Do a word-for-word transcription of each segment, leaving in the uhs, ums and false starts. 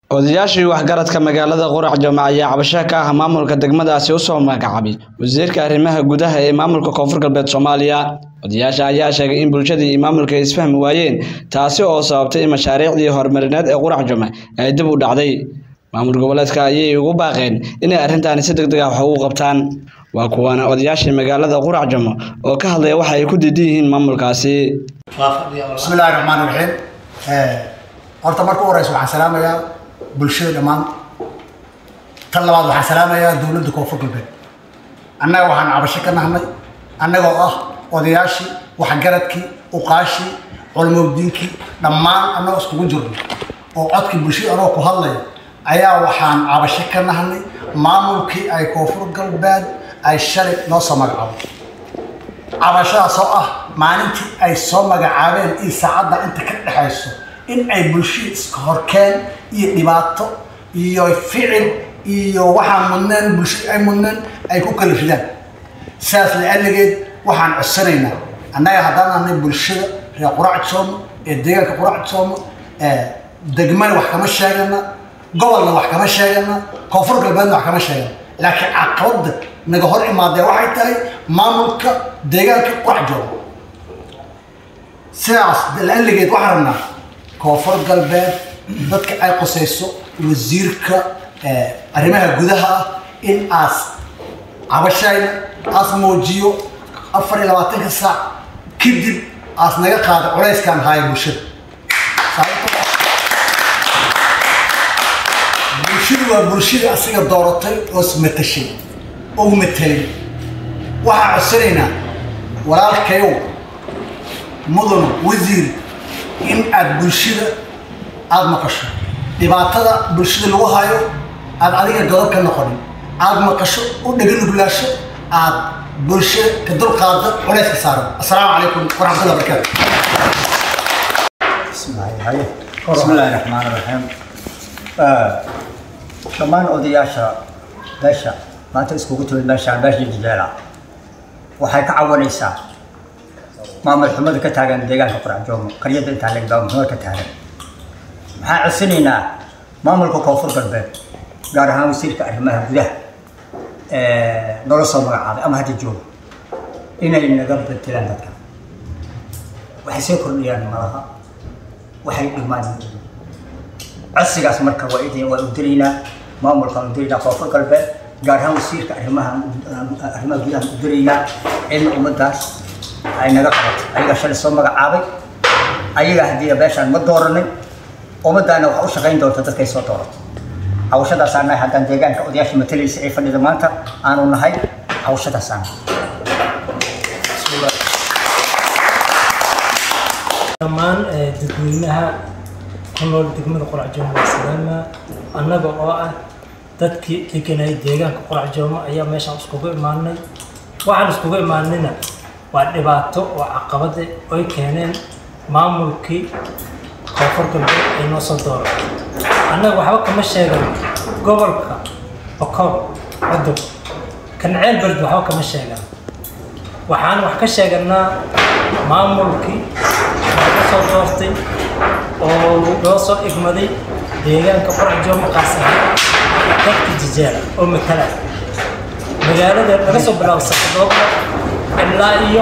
odayaashii waxgaradka magaalada Qurac Joomac ayaa cabasho ka ah maamulka degmadaasi u soo magacaabay wasiirka arrimaha gudaha ee maamulka Koonfur Galbeed Soomaaliya. Odayaasha ayaa sheegay in bulshadii iyo maamulka ay isfahmi waayeen, taasi oo sababtay in mashaariicdii horumarineed ee Qurac Joomac ay dib u dhacday. Maamulka goboleedka ayay ugu baaqeen inay arrintan si degdeg ah wax ugu qabtaan. Waa kuwana odayaashii magaalada Qurac Joomac oo ka hadlay waxa ay ku diidan yihiin maamulkaasi. Bismillahir Rahmanir Rahiim. ee horta marka hore waxaan salaamayaa bulshada dhamaan tan labaad waxaan salaamayaa dawladda Koonfur Galbeed. annaga waxaan cabasho ka nahnay annagoo ah odayaashii waxgaradkii uqaashii culumadiinkii dhammaan annagoo iskugu jirno oo codkii bulshada anoo ku hadlaya ayaa waxaan cabasho ka nahnay maamulkii ay Koonfur Galbeed ay shalay noo soo magacaabay. cabashadaas oo ah maalintii ay soo magacaabeen in saacada inta ka dhaxayso in ay bulshada iska horkeen iyo dhibaato iyo ficil iyo waxaan mudnaan bulshada ay mudnaan ay ku kala ridaan. saas la aligeed waxaan codsanaynaa annaga haddaan aanay bulshada reer Qurac Joomac ee deegaanka Qurac Joomac ee degmada wax kama sheegana, gobolna wax kama sheegana, Koonfur Galbeedna wax kama sheegana, laakiin caqabada naga hor imaadee waxay tahay maamulka deegaanka Qurac Joomac. sidaas la aligeed waxaan rabnaa Koonfur Galbeed dadka ay qosayso wasiirka arrimaha gudaha in aas cabashayna aas muujiyo afar iyo labaatan saac kadib aas naga qaado culeyskan haay bulshada. bulshada waa bulshada asiga dooratay oo ismatashay oo matalay. waxaan codsanaynaa walaalkayow mudan wasiir in aad bulshada aad maqasho dhibaatada bulshada lagu hayo aad adiga godob ka noqonin, aad maqasho u dhagan gulaasho aad bulshada ka dul qaado culeys ka saaro. assalaamu calaykum waraxmatullahi wabarakaatuh. bismillaahi raxmaani raxiim. dhammaan odayaasha beesha maanta iskugu timid meeshaan beesha Jijeela waxay ka cawanaysaa maamul xumada ka taagan deegaanka Qurac Joomac qaryada inta laga daawo muhiim ka taagan. maxaa codsanaynaa maamulka Koonfur Galbeed gaar ahaan wasiirka arrimaha gudaha ee nolol soo magacaabay ama hadda joogo inay naga bedelaan dadka. waxay soo kordhiyaan malaha waxay dhimaan codsigaas marka waa idin waa u diraynaa maamulka u diraynaa Koonfur Galbeed gaar ahaan wasiirka arrimaha arrimaha gudaha u diraynaa in ummadaas ay naga qabato ayaga shalay soo magacaabay ayaga hadii beeshaan ma dooranin ummadaana waxa u shaqayn doonta dadka ay soo doorato. hawshadaas aan nahay haddaan deegaanka odayaasha matalaysa ay fadhida maanta aanu nahay hawshadaas aan dhammaan dadweynaha ku nool degmada Qurac Joomac salaama annaga oo ah dadkii deganay deegaanka Qurac Joomac ayaa meeshaan iskugu imaanay. waxaan iskugu imaanayna waa dhibaato oo caqabad ay keeneen maamulkii Koonfur Galbeed ay noo soo dooray. annaga waxba kama sheegan gobolka Bakool Cudub kan Ceelberd waxba kama sheegan. waxaan wax ka sheeganaa maamulkii ka soo doortay oo loo soo igmaday deegaanka Qurac Joomac qaasay dadka Jijeela oo matala magaalada laga soo bilaabo Saqadooda ilaa iyo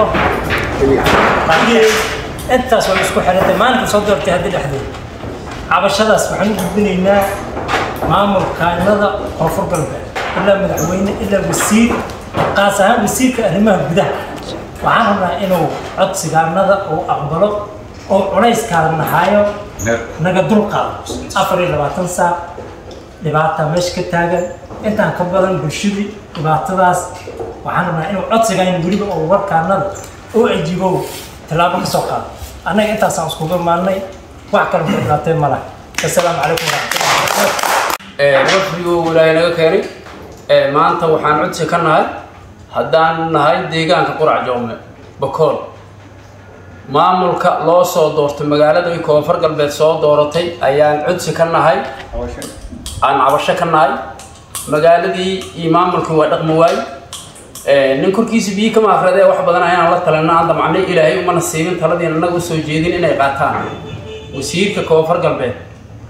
intaas oo isku xiratay maalinta soo doortay hadii dhaxdeed. cabashadaas waxaan u gudbinaynaa maamulkaanada Koonfur Galbeed ilaa madaxweyne ilaa wasiir qaas ahaan wasiirka arrimaha gudaha. waxaan rabnaa inuu codsigaanada uu aqbalo oo culeyskaada nahayo naga dul qaado. afar iyo labaatan saac dhibaata meesha ka taagan intaan ka badan bulshadii dhibaatadaas waxaan rabnaa inuu codsigaan weliba oo warkaanada oo ajiibo talaabo ka soo qaado. annaga intaasaan iskugu imaanay wax kale ma dhibaatay ma laha. assalaamu calaykum waraxmatullahi wabarakaatuh. ee wafdigu walaay naga keenay ee maanta waxaan codsi ka nahay haddaan nahay deegaanka Qurac Joomac Bakool maamulka loo soo doortay magaalada Koonfur Galbeed soo dooratay ayaan codsi ka nahay aan cabasho ka nahay. magaaladii iyo maamulku waa dhaqmo waay ee nin korkiisa biyo kama akhriday wax badan ayaan la talanaa aan damacnay ilaahay uma nasiibin taladii anagu soo jeedin inay qaataan. wasiirka Koonfur Galbeed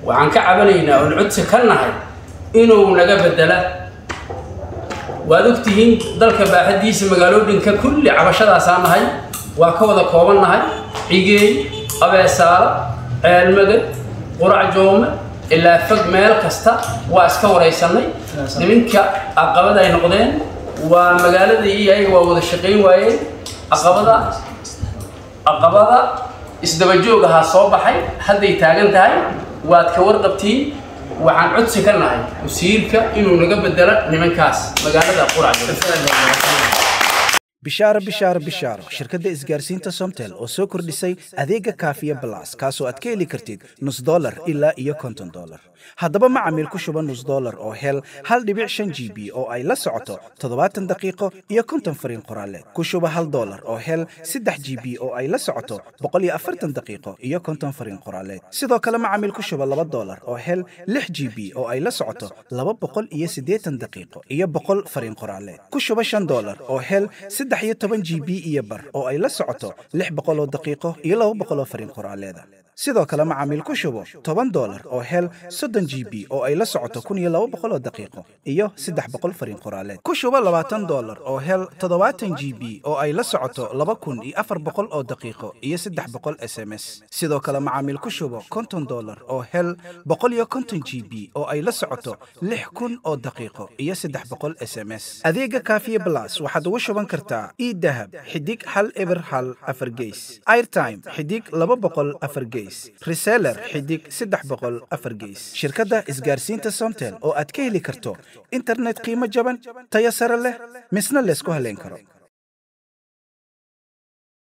waxaan ka cabanaynaa oo codsi ka nahay inuu naga bedela waad ogtihiin dalka baaxadiisa magaalooyinka kulli cabashadaas aan nahay waa ka wada kooban nahay cigeey abeesaala ceelmada qurac joome ilaa fog meel kasta waa iska wareysanay nimanka aqabada ay noqdeen waa magaalada iyo ay waa wada shaqeyn waayeen aqabada aqabada isdaba joogaha soo baxay hadday taagan tahay waad ka warqabtiin waxaan codsi ka nahay wasiirka inuu naga bedelo nimankaas magaalada qurac bishaaro bishaaro bishaaro shirkadda isgaarsiinta somtel oo soo kordhisay adeega kaafiya balas kaasoo aad ka heli kartid nus dollar ilaa iyo konton dollar haddaba macamiil ku shuba nus dollar oo hel hal dhibic shan g b oo ay la socoto toddobaatan daqiiqo iyo konton fariin qoraaleed ku shuba hal dollar oo hel saddex g b oo ay la socoto boqol iyo afartan daqiiqo iyo konton fariin qoraaleed sidoo kale macamiil ku shuba laba dollar oo hel lix g b oo ay la socoto laba boqol iyo siddeetan daqiiqo iyo boqol fariin qoraaleed ku shuba shan dollar oo hel saddex iyo toban g b iyo bar oo ay la socoto lix boqol oo daqiiqo iyo laba boqol oo fariin qoraaleeda sidoo kale macaamiil ku shubo toban dollar oo hel soddon g b oo ay la socoto kun iyo laba boqol oo daqiiqo iyo saddex boqol fariin qoraaleed ku shubo labaatan dollar oo hel toddobaatan g b oo ay la socoto laba kun iyo afar boqol oo daqiiqo iyo saddex boqol s m s sidoo kale macaamiil ku shubo konton dollar oo hel boqol iyo konton g b oo ay la socoto lix kun oo daqiiqo iyo saddex boqol s m s adeega kaafiye plus waxaad ugu shuban kartaa idahab xidig hal eber hal afar geys airtime xidig laba boqol afar geys reseller xidig saddex boqol afar geys shirkadda isgaarsiinta somtel oo aad ka heli karto internet qiimo jaban tayo sare leh misna laysku haleyn karo.